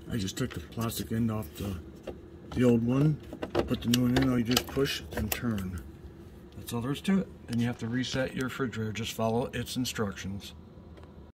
I just took the plastic end off the old one, put the new one in. All you just push and turn. That's all there is to it. Then you have to reset your refrigerator. Just follow its instructions.